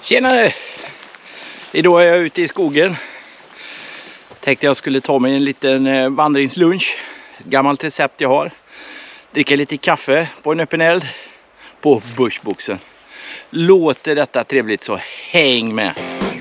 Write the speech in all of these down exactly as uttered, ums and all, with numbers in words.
Tjenare! Idag är jag ute i skogen. Tänkte jag skulle ta mig en liten vandringslunch. Ett gammalt recept jag har. Dricka lite kaffe på en öppen eld på bushboxen. Låter detta trevligt så häng med!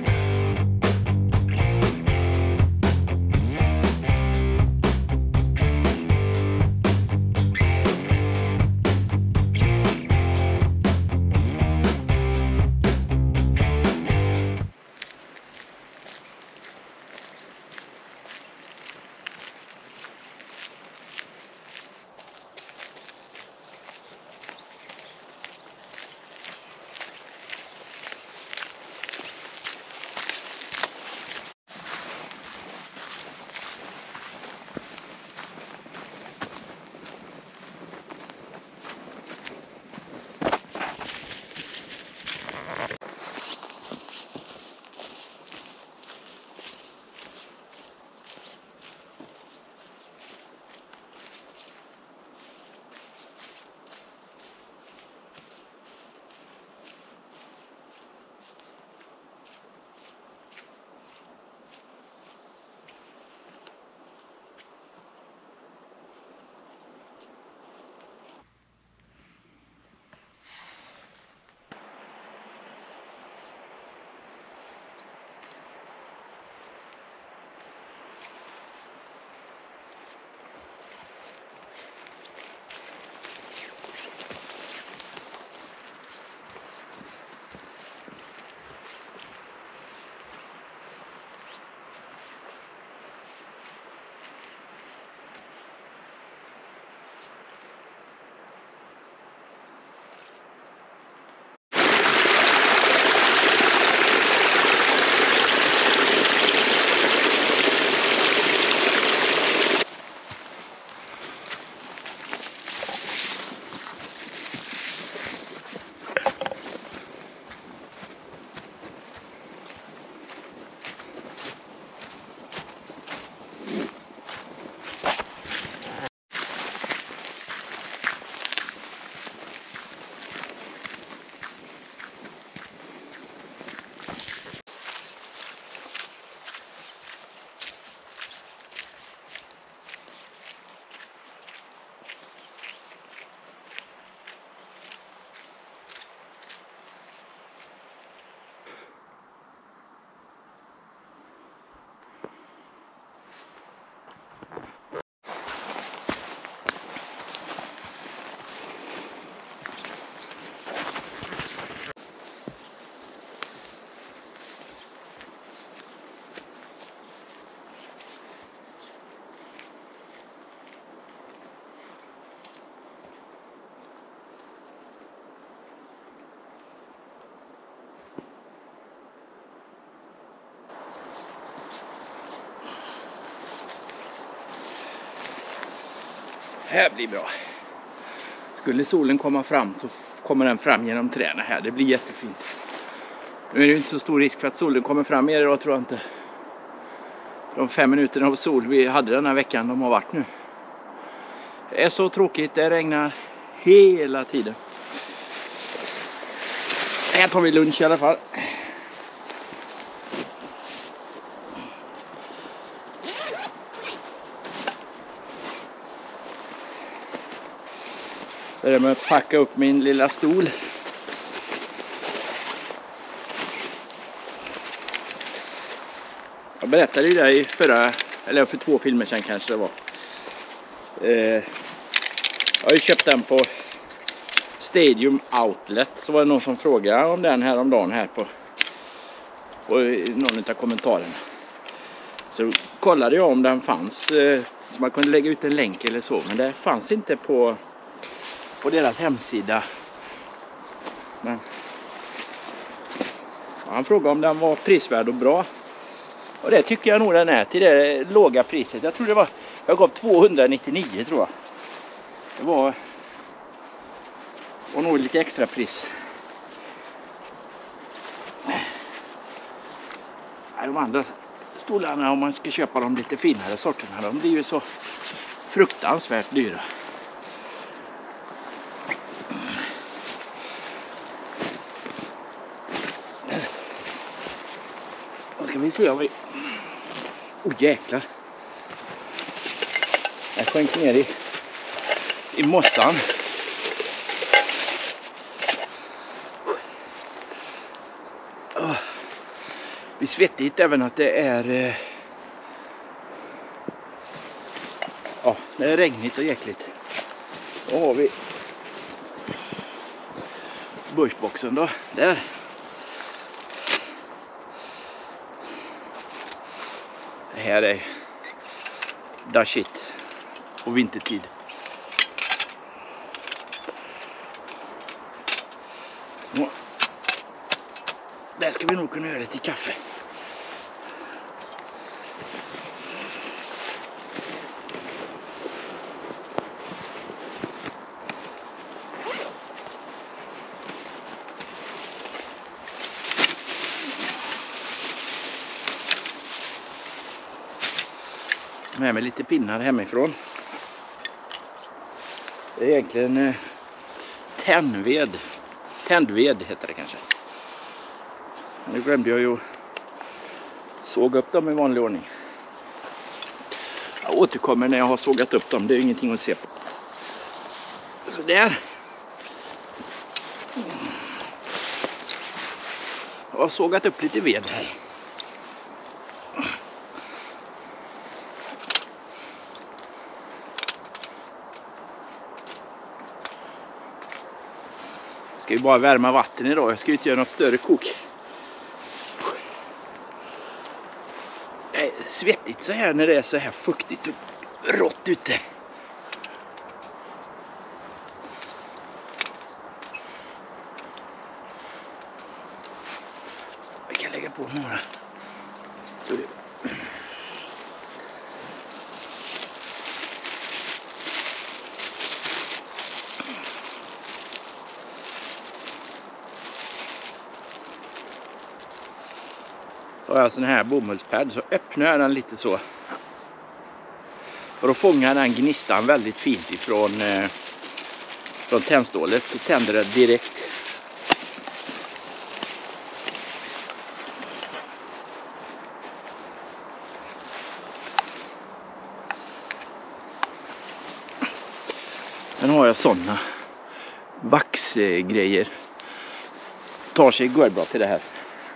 Här blir bra. Skulle solen komma fram så kommer den fram genom träden här. Det blir jättefint. Nu är det inte så stor risk för att solen kommer fram mer idag, tror jag inte. De fem minuterna av sol vi hade den här veckan, de har varit nu. Det är så tråkigt, det regnar hela tiden. Här tar vi lunch i alla fall. Så är det med att packa upp min lilla stol. Jag berättade ju det i förra, eller för två filmer sedan kanske det var. Eh, jag har ju köpt den på Stadium Outlet. Så var det någon som frågade om den här om dagen här på, på någon av kommentarerna. Så kollade jag om den fanns, eh, så man kunde lägga ut en länk eller så. Men det fanns inte på, på deras hemsida. Men han frågade om den var prisvärd och bra. Och det tycker jag nog den är till det låga priset. Jag tror det var, jag gav tvåhundranittionio tror jag. Det var, var nog lite extra pris. De andra stolarna, om man ska köpa de lite finare sorterna, de blir ju så fruktansvärt dyra. ska vi se om vi... Åh oh, jäklar. Jag sjönk ner i, i mossan. Oh. Det är svettigt även att det är... Eh... Ja, det är regnigt och jäkligt. Då har vi bushboxen då. Där. Det här är da shit på vintertid. Så. Där ska vi nog kunna göra det till kaffe. Med mig lite pinnar hemifrån. Det är egentligen eh, tändved. Tändved heter det kanske. Nu glömde jag ju såga upp dem i vanlig ordning. Jag återkommer när jag har sågat upp dem. Det är ingenting att se på. Så där. Jag har sågat upp lite ved här. Jag ska ju bara värma vatten idag. Jag ska ju inte göra något större kok. Det är svettigt så här när det är så här fuktigt och rått ute. Jag kan lägga på några. Så det. Så har jag sån här bomullspad, så öppnar jag den lite så. För att fånga den gnistan väldigt fint ifrån eh, från tändstålet, så tänder det direkt. Sen har jag såna vaxgrejer. Tar sig går bra till det här.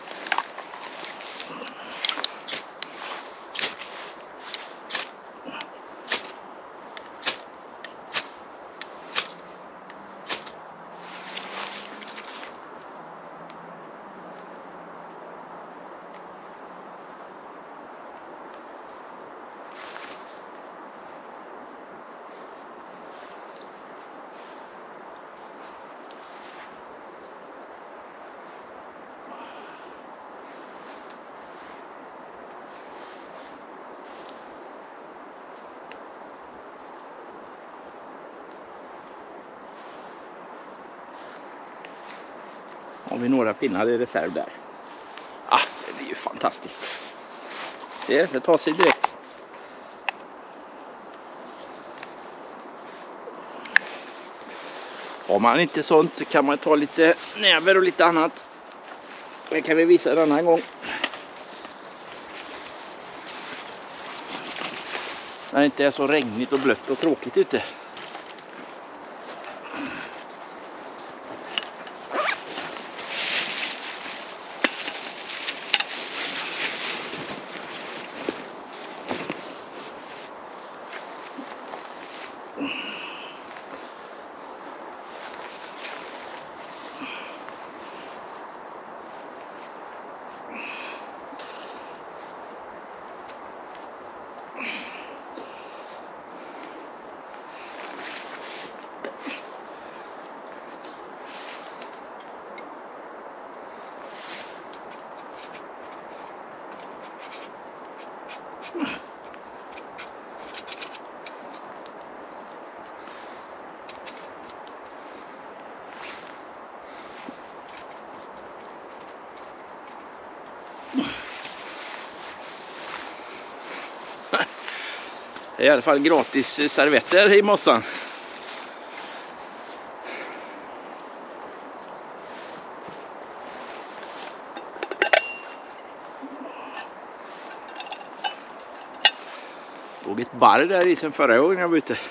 Har vi några pinnar i reserv där. Ah, det är ju fantastiskt. Det, det tar sig direkt. Har man inte sånt så kan man ta lite näver och lite annat. Det kan vi visa en annan gång. När det inte är så regnigt och blött och tråkigt ute. Det är i alla fall gratis servetter i mossan. Såg ett barr där i sen förra gången jag var ute.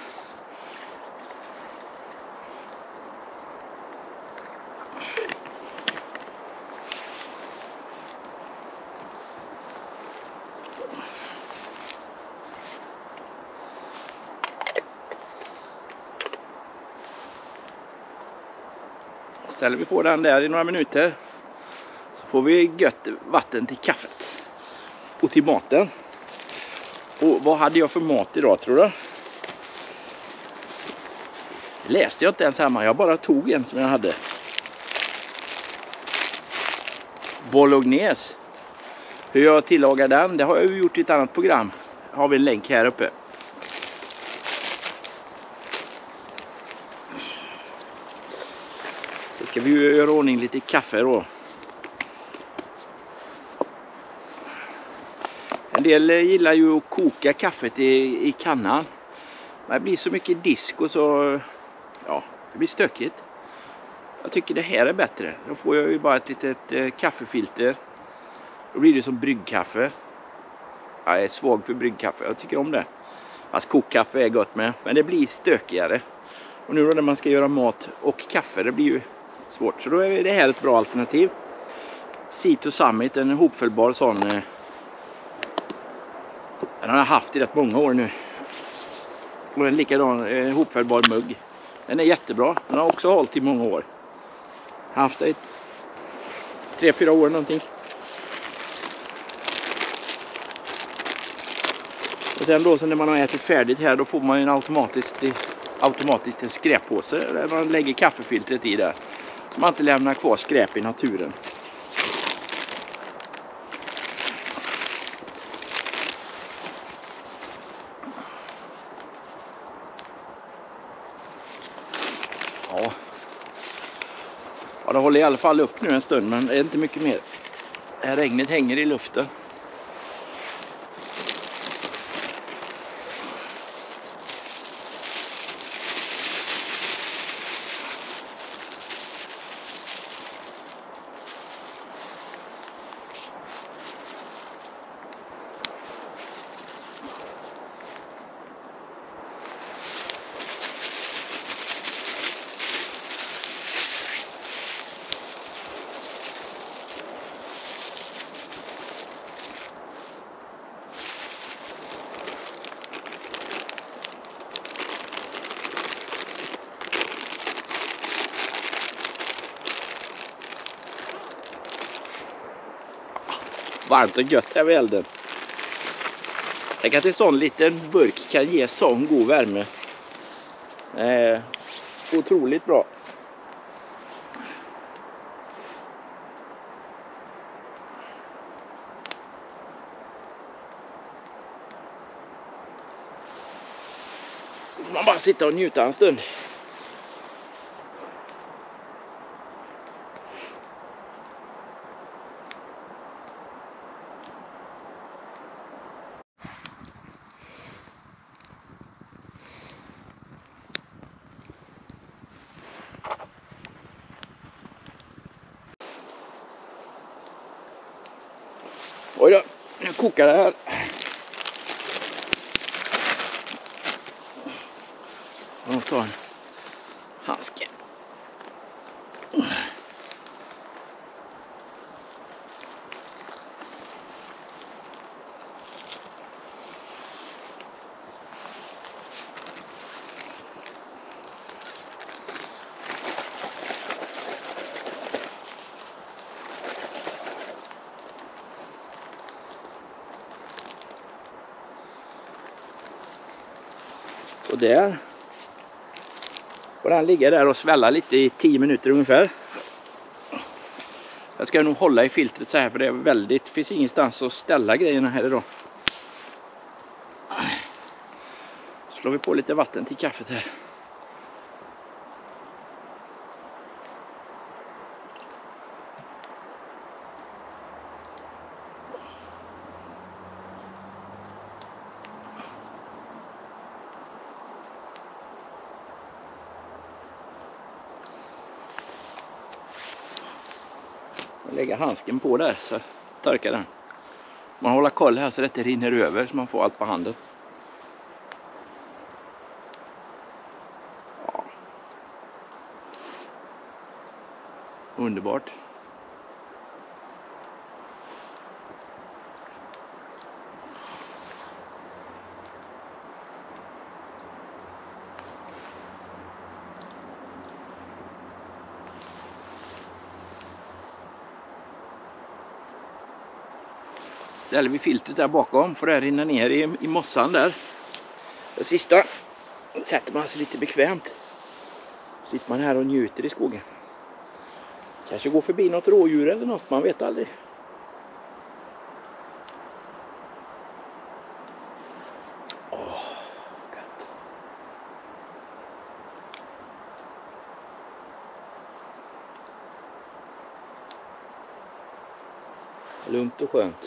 Ställer vi på den där i några minuter så får vi gött vatten till kaffet och till maten. Och vad hade jag för mat idag tror du? Det läste jag inte ens hemma, jag bara tog en som jag hade. Bolognese. Hur jag tillagar den, det har jag ju gjort i ett annat program. Har vi en länk här uppe. Så ska vi ju göra ordning lite kaffe då. En del gillar ju att koka kaffet i, i kannan. Men det blir så mycket disk och så, ja, det blir stökigt. Jag tycker det här är bättre. Då får jag ju bara ett litet eh, kaffefilter. Då blir det som bryggkaffe. Jag är svag för bryggkaffe, jag tycker om det. Fast kokkaffe är gott med, men det blir stökigare. Och nu då när man ska göra mat och kaffe, det blir ju svårt. Så då är det här ett bra alternativ. Sito Summit, en hopfällbar sån. Eh, Den har jag haft i rätt många år nu. Och en likadan eh, hopfällbar mugg. Den är jättebra. Den har också hållit i många år. Jag har haft det i tre, fyra år någonting. Och sen då så när man har ätit färdigt här, då får man ju en automatiskt, automatiskt en skräppåse. Där man lägger kaffefiltret i där. Så man inte lämnar kvar skräp i naturen. Ja. Ja, det håller i alla fall upp nu en stund, men det är inte mycket mer. Det här regnet hänger i luften. Varmt och gött här vid elden. Tänk att en sån liten burk kan ge sån god värme. Eh, otroligt bra. Man bara sitta och njuta en stund. Oj då, nu kokar det här. Jag tar en handske. Och där får den ligga där och svälla lite i tio minuter ungefär. Jag ska nog hålla i filtret så här, för det är väldigt, det finns ingenstans att ställa grejerna här idag. Så slår vi på lite vatten till kaffet här. Lägga handsken på där så torkar den. Man håller koll här så det inte rinner över så man får allt på handen. underbart. Ställer vi filtret där bakom för det rinner ner i, i mossan där. Det sista sätter man sig lite bekvämt. Sitter man här och njuter i skogen. Kanske går förbi något rådjur eller något, man vet aldrig. Åh, gott. Lugnt och skönt.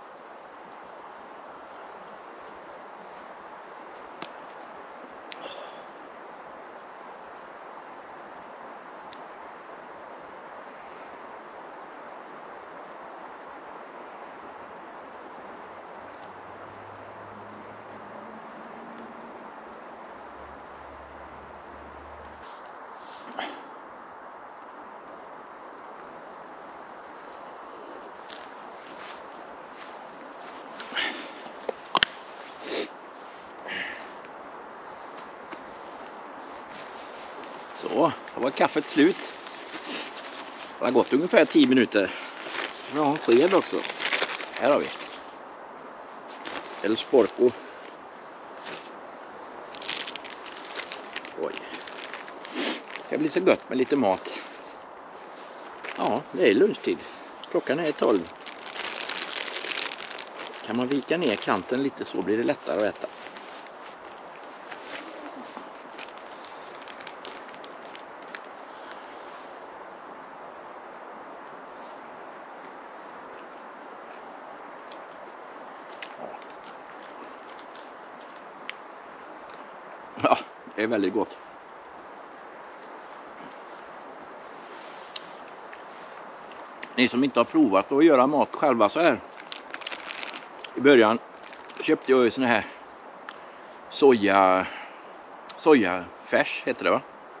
Så, då var kaffet slut. Det har gått ungefär tio minuter. Vi har en sked också. Här har vi. El Sporco. Oj. Det ska bli så gott med lite mat. Ja, det är lunchtid. Klockan är tolv. Kan man vika ner kanten lite så blir det lättare att äta. Ja, det är väldigt gott. Ni som inte har provat att göra mat själva så här. I början köpte jag ju såna här soja sojafärs heter det va?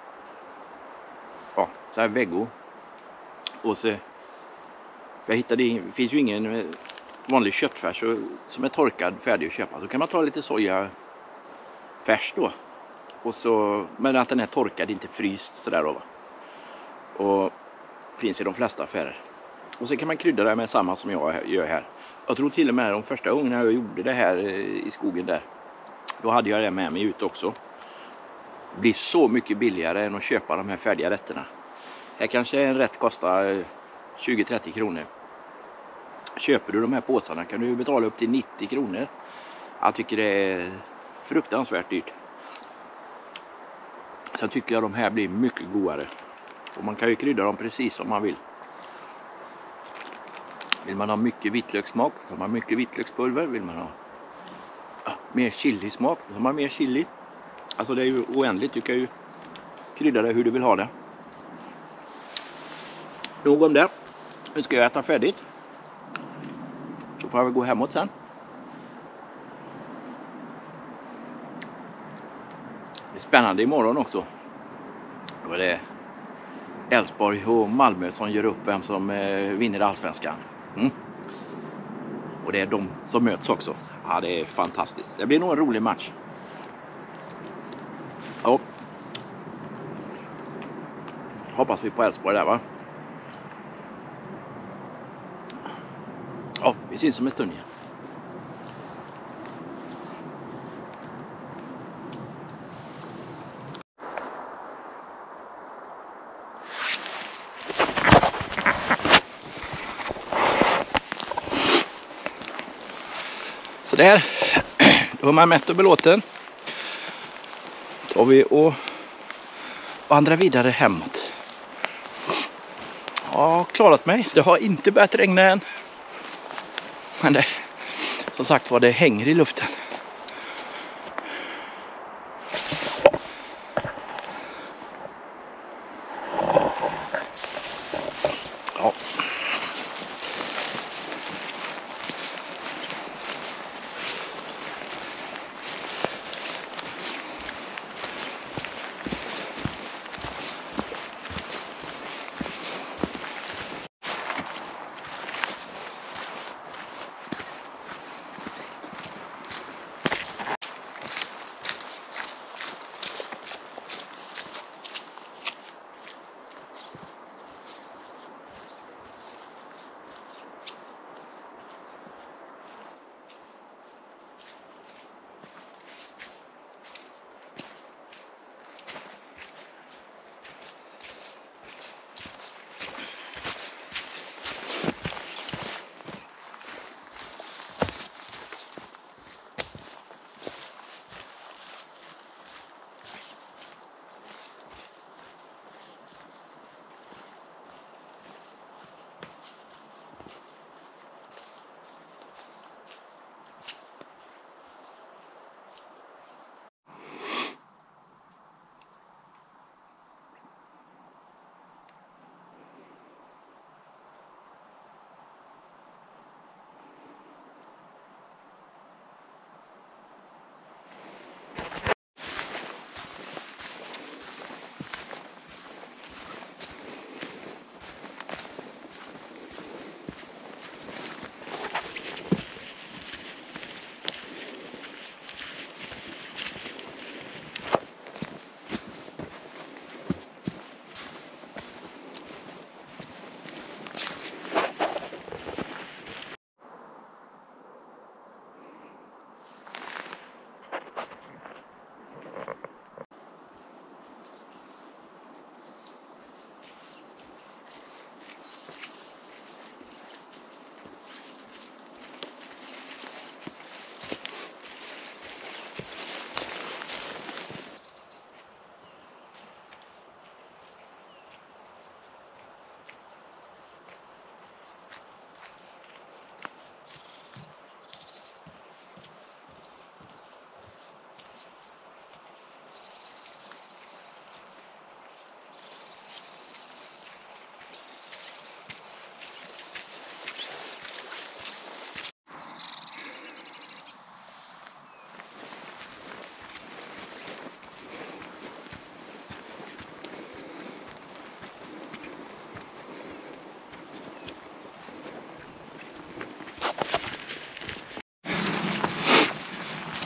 Ja, så här vego. Och så för jag hittade det finns ju ingen vanlig köttfärs som är torkad färdig att köpa. Så kan man ta lite sojafärs då. Och så, men att den är torkad, inte fryst sådär då va. Och finns i de flesta affärer. Och så kan man krydda det med samma som jag gör här. Jag tror till och med de första gångerna jag gjorde det här i skogen där. Då hade jag det med mig ut också. Det blir så mycket billigare än att köpa de här färdiga rätterna. Här kanske en rätt kostar tjugo till trettio kronor. Köper du de här påsarna kan du betala upp till nittio kronor. Jag tycker det är fruktansvärt dyrt. Sen tycker jag de här blir mycket godare. Och man kan ju krydda dem precis som man vill. Vill man ha mycket vitlökssmak så har man mycket vitlökspulver. Vill man ha ja, mer chilismak så har man mer chili. Alltså det är ju oändligt. Du kan ju krydda det hur du vill ha det. Nog om det. Nu ska jag äta färdigt. Så får jag väl gå hemåt sen. Det är spännande imorgon också. Då är det Elfsborg och Malmö som gör upp vem som eh, vinner allsvenskan. Mm. Och det är de som möts också. Ja, det är fantastiskt. Det blir nog en rolig match. Ja. Hoppas vi på Elfsborg där va? Ja, vi syns om en stund igen. Så där, då är man mätt och belåten. Då har vi och vandrar vidare hemåt. Ja, klarat mig. Det har inte börjat regna än. Men det, som sagt var, det hänger i luften. Ja.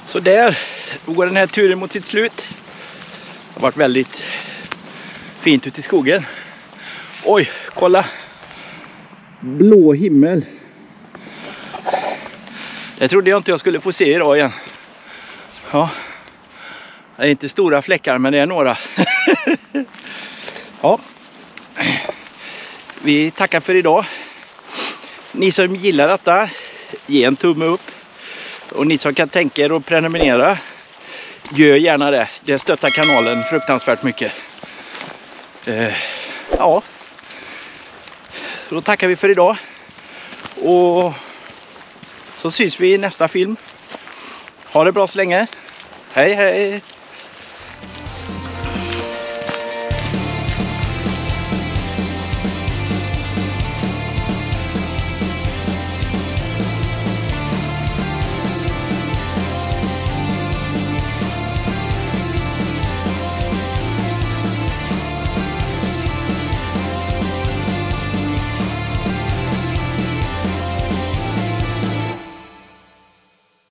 Så där går den här turen mot sitt slut. Det har varit väldigt fint ute i skogen. Oj, kolla. Blå himmel. Det trodde jag inte jag skulle få se idag igen. Ja. Det är inte stora fläckar, men det är några. Ja. Vi tackar för idag. Ni som gillar detta, ge en tumme upp. Och ni som kan tänka er att prenumerera, gör gärna det. Det stöttar kanalen fruktansvärt mycket. Eh, ja. Så då tackar vi för idag. Och så syns vi i nästa film. Ha det bra så länge. Hej hej!